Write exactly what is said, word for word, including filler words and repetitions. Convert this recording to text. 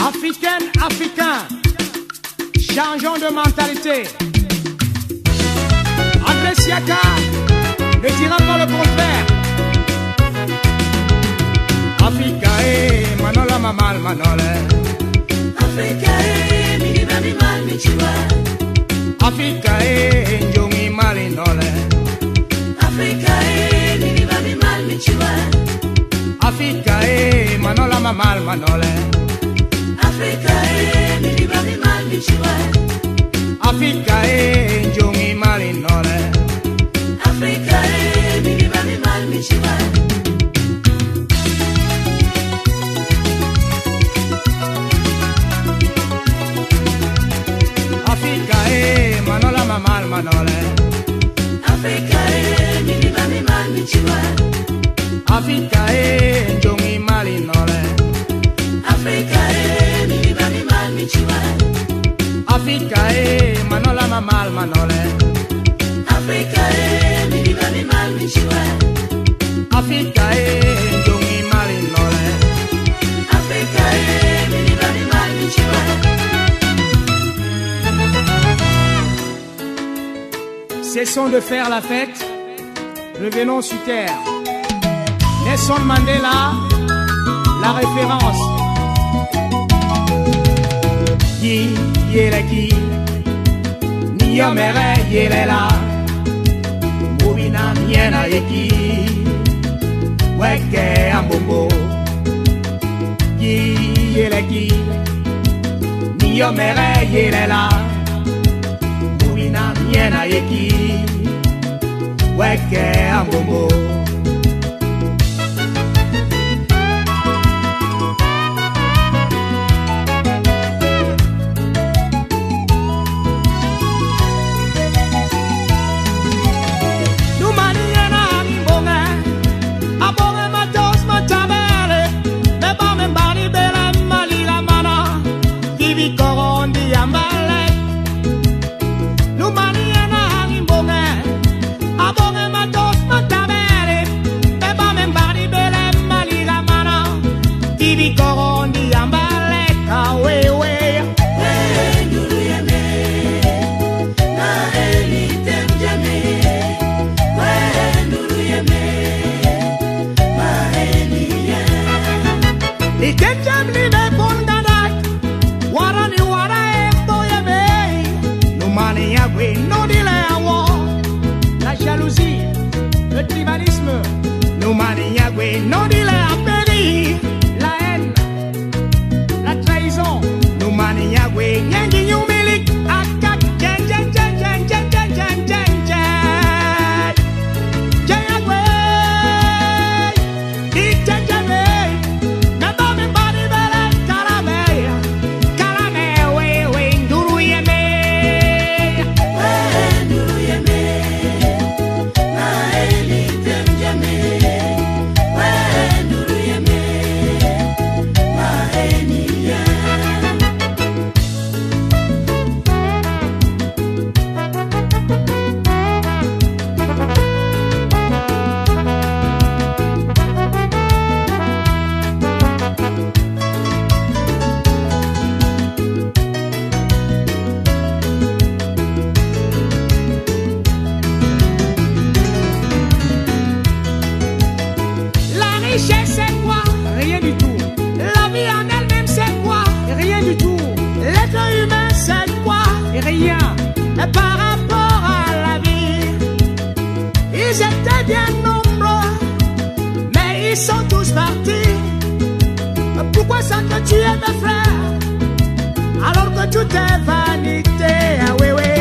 Africaine, africain, changeons de mentalité. André Siaka ne dira pas le contraire. Africa e manola mamal manole. Africa e minima mi mal mi chiwa. Africa e njongi malinole. Africa e minima mi mal mi chiwa. Africa e manola mamal manole. Africa e minima mi mal mi chiwa. Africa e njongi malinole. Africa e minima mi mal mi chiwa. Africa e manola mamal manole. Africa e minima mi mal mi chiwa. Africa e njongi malinole. Africa e minima mi mal mi chiwa. Africa e manola mamal manole. Africa e minima mi mal mi chiwa. Africa e njongi malinole. Africa e minima mi mal mi chiwa. Cessons de faire la fête, revenons sur terre. Nelson Mandela, la référence. Yi yeleki, ni yomere yelela, mubina miena yeki, weke ambombo. Yi yeleki, ni yomere yelela, mubina miena yeki, weke ambombo. La jalousie, le tribalisme, nous maniagoué, non dit la péri, la haine, la trahison, nous maniagoué, nyangi yumilik, akak, jen jen jen jen jen jen jen jen jen, jayagoué, dit jen jen jen, naba me bari bere, karame, karame, we we, nduru yeme, we nduru yeme. C'est quoi? Rien du tout. La vie en elle-même, c'est quoi? Rien du tout. L'être humain, c'est quoi? Rien. Mais par rapport à la vie, ils étaient bien nombreux, mais ils sont tous partis. Pourquoi s'entretuer mes frères, alors que tout est vanité? Ah oui, oui.